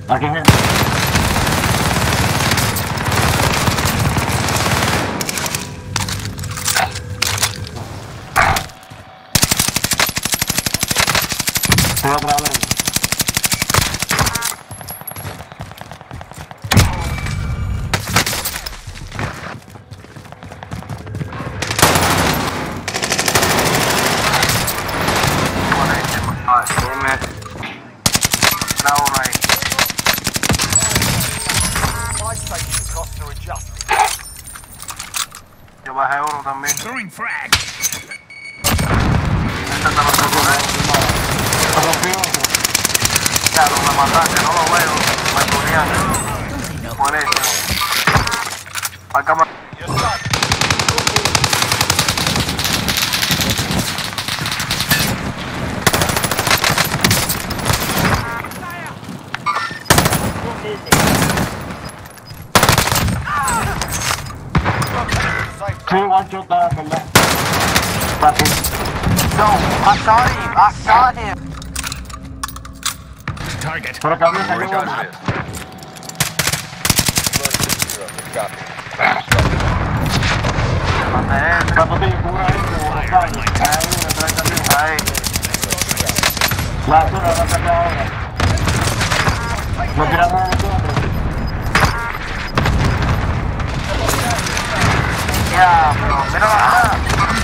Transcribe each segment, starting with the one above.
Aquí hay gente. Estoy otra vez. Yo bajé uno también. Throwing frag. Este está lo que ya, no me mataste, no lo veo. Me ponía. Buenísimo. Acá me... Sí, one shot, ¿verdad? Fácil. No, I saw him. I saw him. Target. Pero cabrón, salió Recon uno. hit. Copy. Zapatillo, cubra esto, ahí, detrás también. Ahí. La altura la saca ahora. No tiramos a nosotros. Ya, pero mira la cara.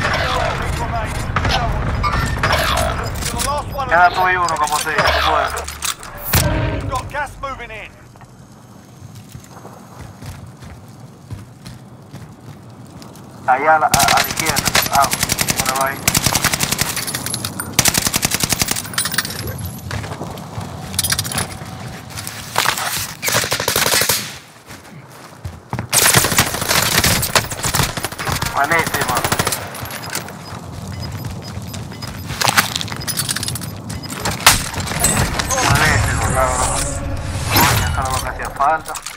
Queda tú y uno como te puedes. Got gas moving in. Allá a la izquierda. Ah, bueno, ahí. Buenísimo. Buenísimo, cabrón. Coño, eso era lo que hacía falta.